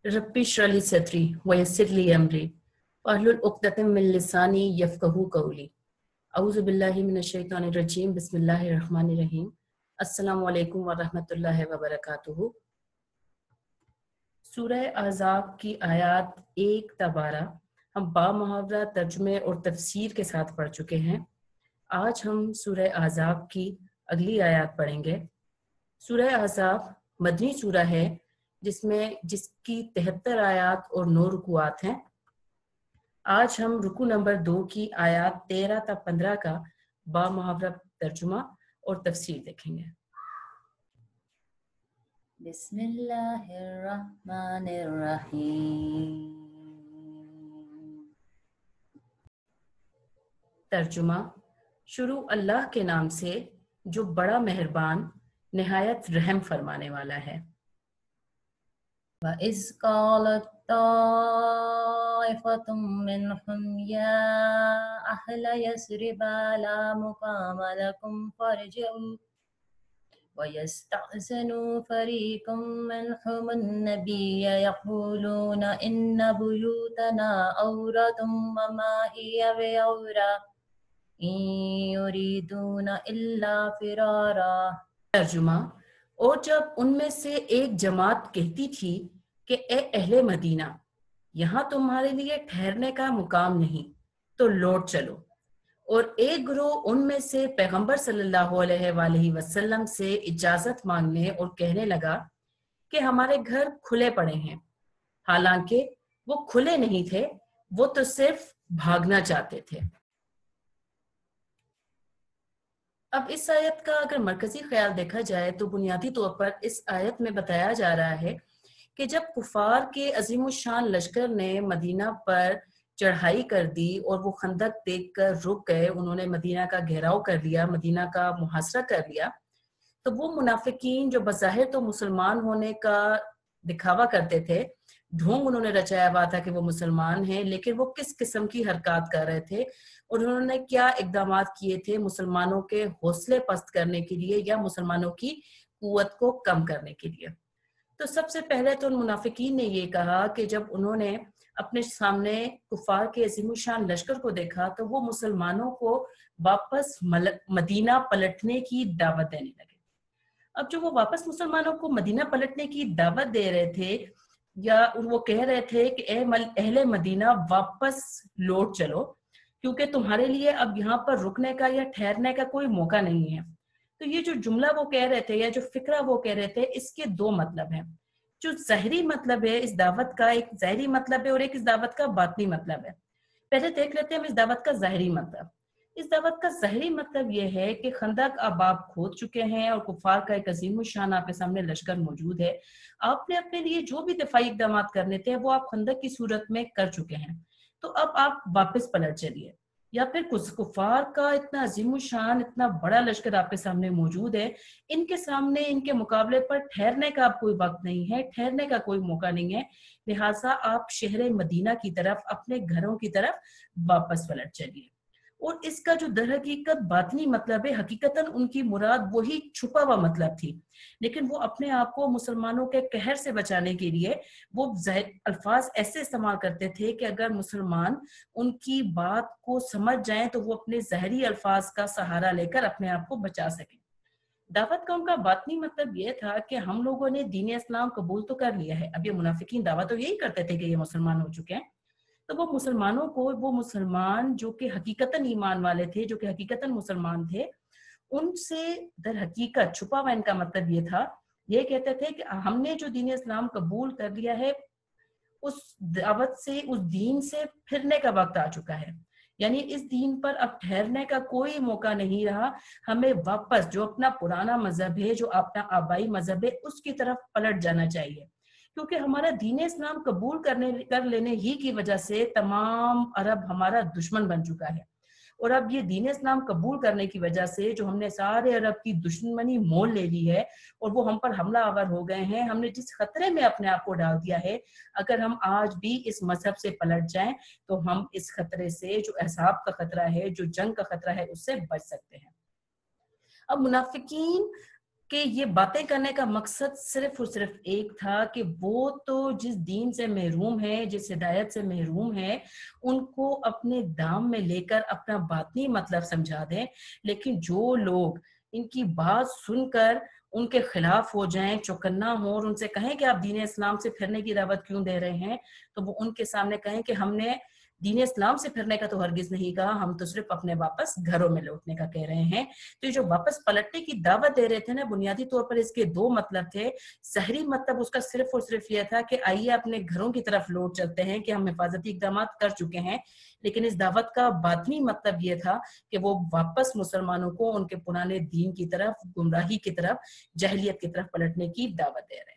Rabbi इश्रह ली सदरी वयस्सिर ली अमरी वहलुल उक़दतम मिन लिसानी यफ़क़हू क़ौली। औज़ु बिल्लाहि मिनश शैतानिर रजीम। बिस्मिल्लाहिर रहमानिर रहीम। अस्सलामु अलैकुम व रहमतुल्लाहि व बरकातुहू। सूरह अहज़ाब की आयत 1 ता 12 हम बामुहावरा तर्जुमे और तफसीर के साथ पढ़ चुके हैं। आज हम सूरह अहज़ाब की अगली आयत पढ़ेंगे। सूरह अहज़ाब मदनी सूरह है जिसकी 73 आयत और 9 रुकुआत हैं। आज हम रुकू नंबर 2 की आयत 13 ता 15 का बामुहावरा तर्जुमा और तफसीर देखेंगे। तर्जुमा। शुरू अल्लाह के नाम से जो बड़ा मेहरबान निहायत रहम फरमाने वाला है। वइज़ क़ालत ताइफ़तुम मिनहुम या अहला यस्रिब ला मुक़ाम लकुम फर्जिऊ वयस्तअज़िनु फ़रीक़ुम मिनहुमुन नबिय्य यक़ूलूना इन्न बुयूतना औरतुम वमा हिय बिऔरा इन युरीदूना इल्ला फ़िरारा। तर्जुमा। और जब उनमें से एक जमात कहती थी कि ए अहले मदीना, यहाँ तुम्हारे लिए ठहरने का मुकाम नहीं, तो लौट चलो। और एक ग्रोह उनमें से पैगंबर सल्लल्लाहु अलैहि वसल्लम से इजाजत मांगने और कहने लगा कि हमारे घर खुले पड़े हैं, हालांकि वो खुले नहीं थे, वो तो सिर्फ भागना चाहते थे। अब इस आयत का अगर मरकजी ख्याल देखा जाए तो बुनियादी तौर पर इस आयत में बताया जा रहा है कि जब कुफार के अजीमुशान लश्कर ने मदीना पर चढ़ाई कर दी और वो खंदक देखकर रुक गए, उन्होंने मदीना का घेराव कर लिया, मदीना का मुहासरा कर लिया, तो वो मुनाफिकीन जो बज़ाहिर तो मुसलमान होने का दिखावा करते थे, ढोंग उन्होंने रचाया हुआ था कि वो मुसलमान हैं, लेकिन वो किस किस्म की हरकत कर रहे थे और उन्होंने क्या इकदाम किए थे मुसलमानों के हौसले पस्त करने के लिए या मुसलमानों की कुव्वत को कम करने के लिए। तो सबसे पहले तो उन मुनाफिकीन ने ये कहा कि जब उन्होंने अपने सामने कुफार के अजीमुशान लश्कर को देखा तो वो मुसलमानों को वापस मदीना पलटने की दावत देने लगे। अब जो वो वापस मुसलमानों को मदीना पलटने की दावत दे रहे थे या वो कह रहे थे कि अहले मदीना वापस लौट चलो, क्योंकि तुम्हारे लिए अब यहाँ पर रुकने का या ठहरने का कोई मौका नहीं है। तो ये जो जुमला वो कह रहे थे या जो फिक्रा वो कह रहे थे, इसके दो मतलब हैं। जो ज़ाहिरी मतलब है इस दावत का, एक ज़ाहिरी मतलब है और एक इस दावत का बातनी मतलब है। पहले देख लेते हैं हम इस दावत का ज़ाहिरी मतलब। इस दावत का ज़ाहिरी मतलब ये है कि खंदक अब आप खोद चुके हैं और कुफार का एक अजीम शान आपके सामने लश्कर मौजूद है। आपने अपने लिए जो भी दफाई इकदाम करने थे वो आप खंदक की सूरत में कर चुके हैं, तो अब आप वापस पलट चलिए। या फिर कुछ कुफार का इतना अजीम शान, इतना बड़ा लश्कर आपके सामने मौजूद है, इनके सामने, इनके मुकाबले पर ठहरने का अब कोई वक्त नहीं है, ठहरने का कोई मौका नहीं है, लिहाजा आप शहर मदीना की तरफ, अपने घरों की तरफ वापस पलट चलिए। और इसका जो दरहकीकत बातनी मतलब है, हकीकतन उनकी मुराद वही छुपा हुआ मतलब थी, लेकिन वो अपने आप को मुसलमानों के कहर से बचाने के लिए वो अल्फाज ऐसे इस्तेमाल करते थे कि अगर मुसलमान उनकी बात को समझ जाएं तो वो अपने ज़हरी अल्फाज का सहारा लेकर अपने आप को बचा सकें। दावत का उनका बातनी मतलब ये था कि हम लोगों ने दीन इस्लाम कबूल तो कर लिया है। अब ये मुनाफिकीन दावा तो यही करते थे कि ये मुसलमान हो चुके हैं, तो वो मुसलमानों को, वो मुसलमान जो कि हकीकतन ईमान वाले थे, जो कि हकीकतन मुसलमान थे, उनसे दर हकीकत छुपा हुआ इनका मतलब ये था, ये कहते थे कि हमने जो दीन इस्लाम कबूल कर लिया है, उस दावत से, उस दीन से फिरने का वक्त आ चुका है, यानी इस दीन पर अब ठहरने का कोई मौका नहीं रहा, हमें वापस जो अपना पुराना मजहब है, जो अपना आबाई मजहब है, उसकी तरफ पलट जाना चाहिए, क्योंकि हमारा दीन इस्लाम कबूल कर लेने ही की वजह से तमाम अरब हमारा दुश्मन बन चुका है। और अब ये दीन इस्लाम कबूल करने की वजह से जो हमने सारे अरब की दुश्मनी मोल ले ली है और वो हम पर हमला आवर हो गए हैं, हमने जिस खतरे में अपने आप को डाल दिया है, अगर हम आज भी इस मजहब से पलट जाएं तो हम इस खतरे से, जो अहसाब का खतरा है, जो जंग का खतरा है, उससे बच सकते हैं। अब मुनाफिकीन کہ یہ باتیں کرنے کا مقصد صرف اور صرف ایک تھا کہ وہ تو جس دین سے محروم ہے، جس ہدایت سے محروم ہے، ان کو اپنے دام میں لے کر اپنا باطنی مطلب سمجھا دیں، لیکن جو لوگ ان کی بات سن کر ان کے خلاف ہو جائیں، چوکنا ہوں اور ان سے کہیں کہ آپ دین اسلام سے پھرنے کی دعوت کیوں دے رہے ہیں، تو وہ ان کے سامنے کہیں کہ ہم نے دین اسلام سے پھرنے کا تو ہرگز نہیں کہا، ہم تو صرف اپنے واپس گھروں میں لوٹنے کا کہہ رہے ہیں۔ تو یہ جو واپس پلٹنے کی دعوت دے رہے تھے نا، بنیادی طور پر اس کے دو مطلب تھے۔ ظاہری مطلب اس کا صرف اور صرف یہ تھا کہ آئیے اپنے گھروں کی طرف لوٹ چلتے ہیں کہ ہم حفاظتی اقدامات کر چکے ہیں، لیکن اس دعوت کا باطنی مطلب یہ تھا کہ وہ واپس مسلمانوں کو ان کے پرانے دین کی طرف، گمراہی کی طرف، جہلیت کی طرف پلٹنے کی دعوت دے رہے تھے۔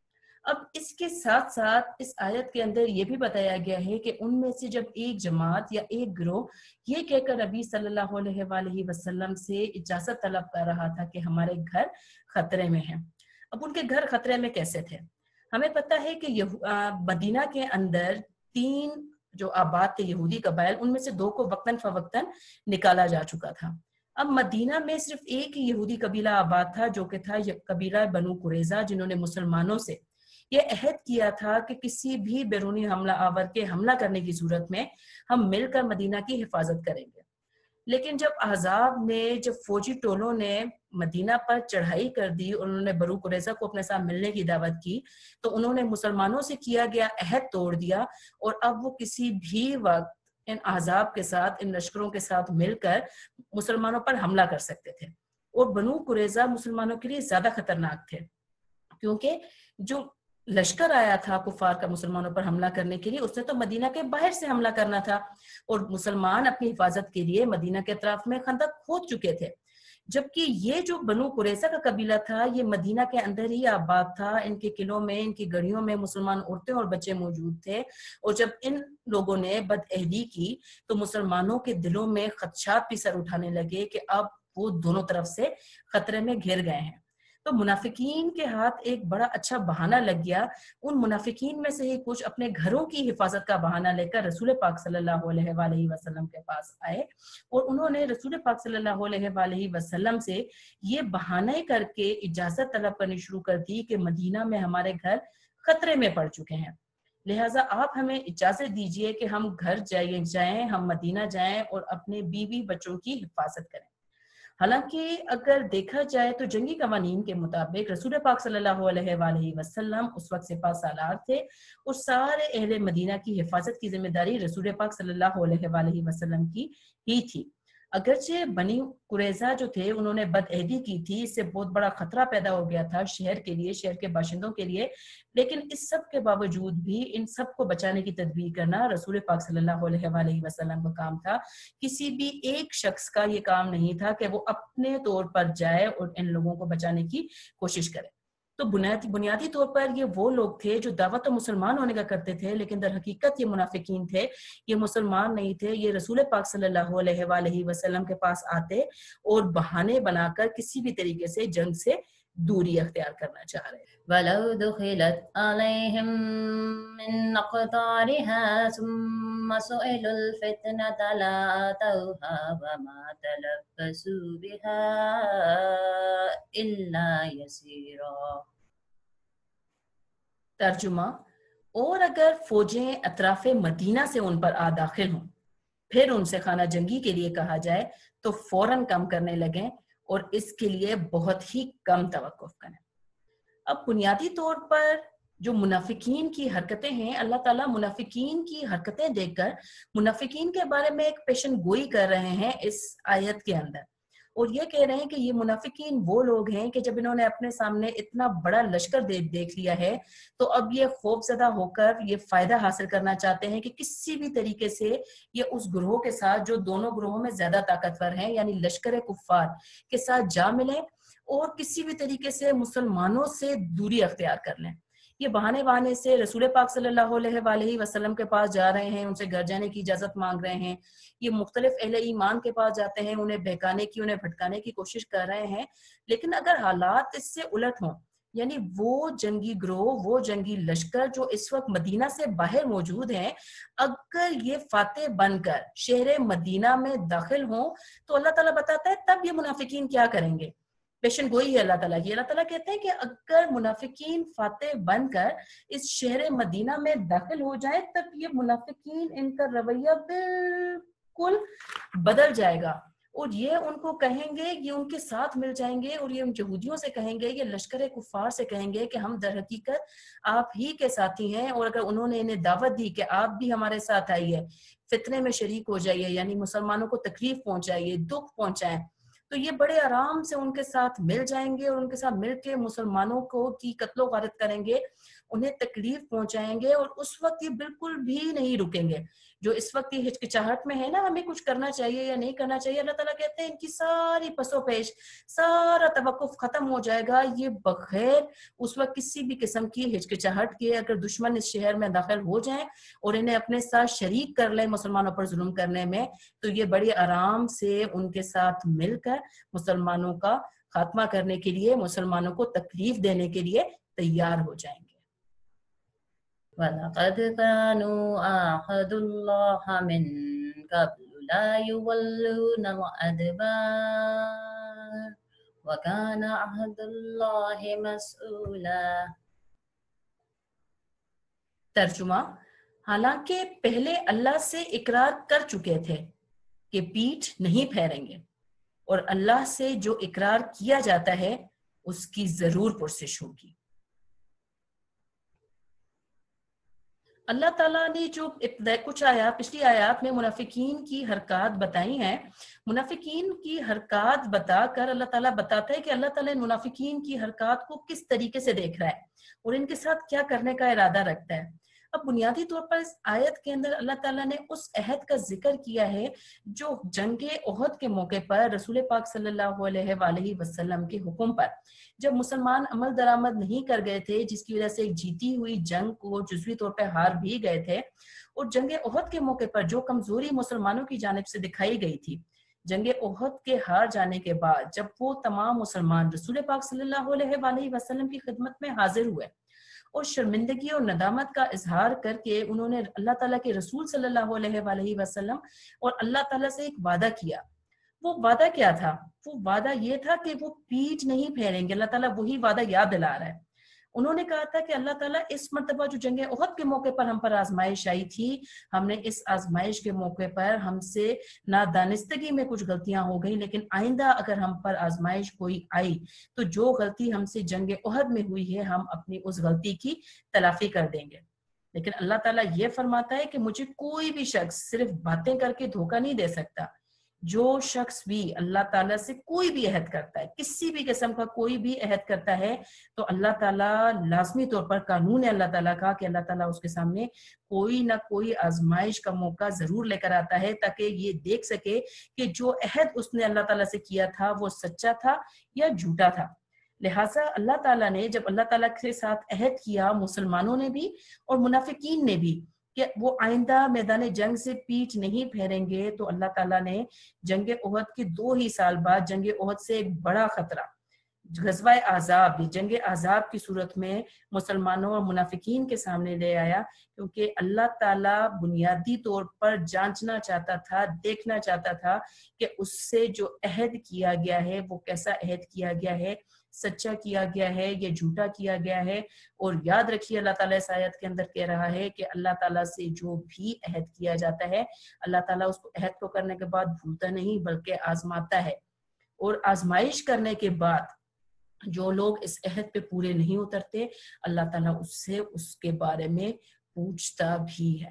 اب اس کے ساتھ ساتھ اس آیت کے اندر یہ بھی بتایا گیا ہے کہ ان میں سے جب ایک جماعت یا ایک گروہ یہ کہہ کر نبی صلی اللہ علیہ وآلہ وسلم سے اجازت طلب کر رہا تھا کہ ہمارے گھر خطرے میں ہیں۔ اب ان کے گھر خطرے میں کیسے تھے؟ ہمیں پتہ ہے کہ مدینہ کے اندر 3 جو آباد تھے یہودی قبائل، ان میں سے 2 کو وقتاً فوقتاً نکالا جا چکا تھا۔ اب مدینہ میں صرف ایک ہی یہودی قبیلہ آباد تھا، جو کہ تھا قبیلہ بنو قریظہ، جنہوں نے مسلمانوں سے یہ عہد کیا تھا کہ کسی بھی بیرونی حملہ آور کے حملہ کرنے کی صورت میں ہم مل کر مدینہ کی حفاظت کریں گے۔ لیکن جب احزاب نے، جب فوجی ٹولوں نے مدینہ پر چڑھائی کر دی اور انہوں نے بنو قریظہ کو اپنے ساتھ ملنے کی دعوت کی، تو انہوں نے مسلمانوں سے کیا گیا عہد توڑ دیا، اور اب وہ کسی بھی وقت ان احزاب کے ساتھ، ان لشکروں کے ساتھ مل کر مسلمانوں پر حملہ کر سکتے تھے۔ اور بنو قریظہ مسلمانوں کے لیے زیادہ خطرناک تھے، کیونکہ جو لشکر آیا تھا کفار کا مسلمانوں پر حملہ کرنے کے لیے، اس نے تو مدینہ کے باہر سے حملہ کرنا تھا، اور مسلمان اپنی حفاظت کے لیے مدینہ کے اطراف میں خندق کھود چکے تھے، جبکہ یہ جو بنو قریظہ کا قبیلہ تھا یہ مدینہ کے اندر ہی آباد تھا، ان کے قلعوں میں، ان کی گڑیوں میں مسلمان عورتیں اور بچے موجود تھے، اور جب ان لوگوں نے بدعہدی کی تو مسلمانوں کے دلوں میں خدشات بھی سر اٹھانے لگے کہ اب وہ دونوں طرف سے خطرے میں گھر گئے ہیں۔ تو منافقین کے ہاتھ ایک بڑا اچھا بہانہ لگ گیا۔ ان منافقین میں سے ہی کچھ اپنے گھروں کی حفاظت کا بہانہ لے کر رسول پاک صلی اللہ علیہ وآلہ وسلم کے پاس آئے، اور انہوں نے رسول پاک صلی اللہ علیہ وآلہ وسلم سے یہ بہانے کر کے اجازت طلب کرنی شروع کر دی کہ مدینہ میں ہمارے گھر خطرے میں پڑ چکے ہیں، لہٰذا آپ ہمیں اجازت دیجئے کہ ہم گھر جائیں، ہم مدینہ جائیں اور اپنے بیوی بچوں کی حفاظت کریں۔ حالانکہ اگر دیکھا جائے تو جنگی قوانین کے مطابق رسول پاک صلی اللہ علیہ وآلہ وسلم اس وقت سپہ سالار تھے، اور سارے اہل مدینہ کی حفاظت کی ذمہ داری رسول پاک صلی اللہ علیہ وآلہ وسلم کی ہی تھی۔ اگرچہ بنی قریظہ جو تھے انہوں نے بدعہدی کی تھی، اس سے بہت بڑا خطرہ پیدا ہو گیا تھا شہر کے لیے، شہر کے باشندوں کے لیے، لیکن اس سب کے باوجود بھی ان سب کو بچانے کی تدبیر کرنا رسول پاک صلی اللہ علیہ وآلہ وسلم کا کام تھا۔ کسی بھی ایک شخص کا یہ کام نہیں تھا کہ وہ اپنے طور پر جائے اور ان لوگوں کو بچانے کی کوشش کرے۔ تو بنیادی طور پر یہ وہ لوگ تھے جو دعوت تو مسلمان ہونے کا کرتے تھے، لیکن در حقیقت یہ منافقین تھے، یہ مسلمان نہیں تھے، یہ رسول پاک صلی اللہ علیہ وآلہ وسلم کے پاس آتے اور بہانے بنا کر کسی بھی طریقے سے جنگ سے دوری اختیار کرنا چاہ رہے تھے۔ وَلَوْ دُخِلَتْ عَلَيْهِمْ مِنْ أَقْطَارِهَا ثُمَّ سُئِلُوا الْفِتْنَةَ لَآتَوْهَا وَمَا تَلَبَّثُوا بِهَا إِلَّا يَسِيرًا۔ ترجمہ: اور اگر فوجیں اطراف مدینہ سے ان پر داخل ہوں، پھر ان سے خانہ جنگی کے لیے کہا جائے تو فوراً کم کرنے لگیں اور اس کے لیے بہت ہی کم توقف کریں۔ اب بنیادی طور پر جو منافقین کی حرکتیں ہیں، اللہ تعالیٰ منافقین کی حرکتیں دیکھ کر منافقین کے بارے میں ایک پیشن گوئی کر رہے ہیں اس آیت کے اندر، اور یہ کہہ رہے ہیں کہ یہ منافقین وہ لوگ ہیں کہ جب انہوں نے اپنے سامنے اتنا بڑا لشکر دیکھ لیا ہے تو اب یہ خوف زدہ ہو کر یہ فائدہ حاصل کرنا چاہتے ہیں کہ کسی بھی طریقے سے یہ اس گروہ کے ساتھ جو دونوں گروہوں میں زیادہ طاقتور ہیں، یعنی لشکر کفار کے ساتھ جا ملیں اور کسی بھی طریقے سے مسلمانوں سے دوری اختیار کر لیں۔ یہ بہانے سے رسول پاک صلی اللہ علیہ وآلہ وسلم کے پاس جا رہے ہیں، ان سے گھر جانے کی اجازت مانگ رہے ہیں، یہ مختلف اہل ایمان کے پاس جاتے ہیں، انہیں بہکانے کی، انہیں بھٹکانے کی کوشش کر رہے ہیں، لیکن اگر حالات اس سے الٹ ہوں، یعنی وہ جنگی گروہ، وہ جنگی لشکر جو اس وقت مدینہ سے باہر موجود ہیں، اگر یہ فاتح بن کر شہر مدینہ میں داخل ہوں تو اللہ تعالیٰ بتاتا ہے تب یہ منافقین کیا کریں گے۔ پیشن گوئی ہے اللہ تعالیٰ کی. اللہ تعالیٰ کہتے ہیں کہ اگر منافقین فاتح بن کر اس شہر مدینہ میں داخل ہو جائیں تب یہ منافقین ان کا رویہ بالکل بدل جائے گا اور یہ ان کو کہیں گے, یہ ان کے ساتھ مل جائیں گے اور یہ ان یہودیوں سے کہیں گے, یہ لشکر کفار سے کہیں گے کہ ہم در حقیقت آپ ہی کے ساتھی ہیں. اور اگر انہوں نے انہیں دعوت دی کہ آپ بھی ہمارے ساتھ آئیے, فتنے میں شریک ہو جائیے, یعنی مسلمانوں کو تکلیف پہنچائیے, دکھ پہنچائیں, تو یہ بڑے آرام سے ان کے ساتھ مل جائیں گے اور ان کے ساتھ مل کے مسلمانوں کو کی قتل و غارت کریں گے, انہیں تکلیف پہنچائیں گے. اور اس وقت یہ بالکل بھی نہیں رکیں گے. جو اس وقت یہ ہچکچاہٹ میں ہے نا, ہمیں کچھ کرنا چاہیے یا نہیں کرنا چاہیے, اللہ تعالیٰ کہتے ہیں ان کی ساری پس و پیش, سارا توقف ختم ہو جائے گا. یہ بغیر اس وقت کسی بھی قسم کی ہچکچاہٹ کے اگر دشمن اس شہر میں داخل ہو جائیں اور انہیں اپنے ساتھ شریک کر لیں مسلمانوں پر ظلم کرنے میں, تو یہ بڑے آرام سے ان کے ساتھ مل کر مسلمانوں کا خاتمہ کرنے کے لیے, مسلمانوں کو تکلیف دینے کے لیے تیار ہو جائیں گے. وَلَقَدْ كَانُوا عَاهَدُوا اللَّهَ مِن قَبْلُ لَا يُوَلُّونَ الْأَدْبَارَ وَكَانَ عَهْدُ اللَّهِ مَسْئُولًا. ترجمہ: حالانکہ پہلے اللہ سے اقرار کر چکے تھے کہ پیٹھ نہیں پھیریں گے, اور اللہ سے جو اقرار کیا جاتا ہے اس کی ضرور پرسش ہوگی. اللہ تعالیٰ نے جو کچھ آیات پچھلی آیات میں منافقین کی حرکات بتائی ہیں, منافقین کی حرکات بتا کر اللہ تعالیٰ بتاتا ہے کہ اللہ تعالیٰ منافقین کی حرکات کو کس طریقے سے دیکھ رہا ہے اور ان کے ساتھ کیا کرنے کا ارادہ رکھتا ہے. اب بنیادی طور پر اس آیت کے اندر اللہ تعالیٰ نے اس عہد کا ذکر کیا ہے جو جنگ احد کے موقع پر رسول پاک صلی اللہ علیہ وآلہ وسلم کے حکم پر جب مسلمان عمل درآمد نہیں کر گئے تھے, جس کی وجہ سے ایک جیتی ہوئی جنگ کو جزوی طور پہ ہار بھی گئے تھے, اور جنگ احد کے موقع پر جو کمزوری مسلمانوں کی جانب سے دکھائی گئی تھی, جنگ احد کے ہار جانے کے بعد جب وہ تمام مسلمان رسول پاک صلی اللہ علیہ وآلہ وسلم کی خدمت میں حاضر ہوئے اور شرمندگی اور ندامت کا اظہار کر کے انہوں نے اللہ تعالیٰ کے رسول صلی اللہ علیہ وآلہ وسلم اور اللہ تعالیٰ سے ایک وعدہ کیا. وہ وعدہ کیا تھا؟ وہ وعدہ یہ تھا کہ وہ پیٹھ نہیں پھیریں گے. اللہ تعالیٰ وہی وعدہ یاد دلا رہا ہے. انہوں نے کہا تھا کہ اللہ تعالیٰ اس مرتبہ جو جنگ احد کے موقع پر ہم پر آزمائش آئی تھی, ہم نے اس آزمائش کے موقع پر ہم سے نادانستگی میں کچھ غلطیاں ہو گئی, لیکن آئندہ اگر ہم پر آزمائش کوئی آئی تو جو غلطی ہم سے جنگ احد میں ہوئی ہے ہم اپنی اس غلطی کی تلافی کر دیں گے. لیکن اللہ تعالیٰ یہ فرماتا ہے کہ مجھے کوئی بھی شخص صرف باتیں کر کے دھوکہ نہیں دے سکتا. جو شخص بھی اللہ تعالیٰ سے کوئی بھی عہد کرتا ہے, کسی بھی قسم کا کوئی بھی عہد کرتا ہے, تو اللہ تعالیٰ لازمی طور پر قانون ہے اللہ تعالیٰ کا کہ اللہ تعالیٰ اس کے سامنے کوئی نہ کوئی آزمائش کا موقع ضرور لے کر آتا ہے تاکہ یہ دیکھ سکے کہ جو عہد اس نے اللہ تعالیٰ سے کیا تھا وہ سچا تھا یا جھوٹا تھا. لہٰذا اللہ تعالیٰ نے جب اللہ تعالیٰ کے ساتھ عہد کیا, مسلمانوں نے بھی اور منافقین نے بھی, کہ وہ آئندہ میدان جنگ سے پیٹھ نہیں پھیریں گے, تو اللہ تعالیٰ نے جنگ احد کے 2 ہی سال بعد جنگ احد سے ایک بڑا خطرہ غزوہ احزاب, جنگ احزاب کی صورت میں مسلمانوں اور منافقین کے سامنے لے آیا, کیونکہ اللہ تعالیٰ بنیادی طور پر جانچنا چاہتا تھا, دیکھنا چاہتا تھا کہ اس سے جو عہد کیا گیا ہے وہ کیسا عہد کیا گیا ہے, سچا کیا گیا ہے یا جھوٹا کیا گیا ہے. اور یاد رکھیے اللہ تعالیٰ اس آیت کے اندر کہہ رہا ہے کہ اللہ تعالیٰ سے جو بھی عہد کیا جاتا ہے اللہ تعالیٰ اس کو عہد کو کرنے کے بعد بھولتا نہیں بلکہ آزماتا ہے, اور آزمائش کرنے کے بعد جو لوگ اس عہد پہ پورے نہیں اترتے اللہ تعالیٰ اس سے اس کے بارے میں پوچھتا بھی ہے.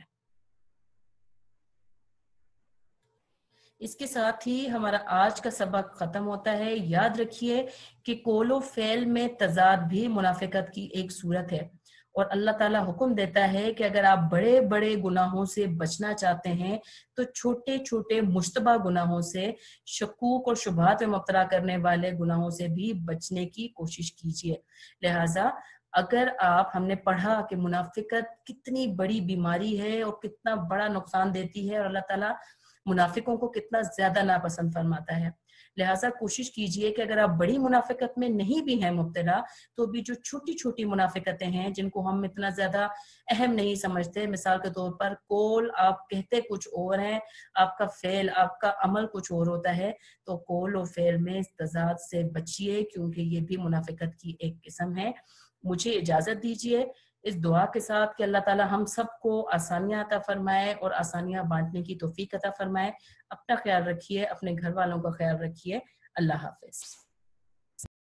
اس کے ساتھ ہی ہمارا آج کا سبق ختم ہوتا ہے. یاد رکھیے کہ قول و فعل میں تضاد بھی منافقت کی ایک صورت ہے, اور اللہ تعالیٰ حکم دیتا ہے کہ اگر آپ بڑے بڑے گناہوں سے بچنا چاہتے ہیں تو چھوٹے چھوٹے مشتبہ گناہوں سے, شکوک اور شبہات میں مبتلا کرنے والے گناہوں سے بھی بچنے کی کوشش کیجیے. لہٰذا اگر ہم نے پڑھا کہ منافقت کتنی بڑی بیماری ہے اور کتنا بڑا نقصان دیتی ہے اور اللہ تعالیٰ منافقوں کو کتنا زیادہ ناپسند فرماتا ہے, لہٰذا کوشش کیجئے کہ اگر آپ بڑی منافقت میں نہیں بھی ہیں مبتلا تو بھی جو چھوٹی چھوٹی منافقتیں ہیں جن کو ہم اتنا زیادہ اہم نہیں سمجھتے، مثال کے طور پر قول آپ کہتے کچھ اور ہیں، آپ کا فعل، آپ کا عمل کچھ اور ہوتا ہے، تو قول و فعل میں اس تضاد سے بچیے کیونکہ یہ بھی منافقت کی ایک قسم ہے۔ مجھے اجازت دیجیے اس دعا کے ساتھ کہ اللہ تعالی ہم سب کو آسانیاں عطا فرمائے اور آسانیاں بانٹنے کی توفیق عطا فرمائے۔ اپنا خیال رکھیے، اپنے گھر والوں کا خیال رکھیے۔ اللہ حافظ۔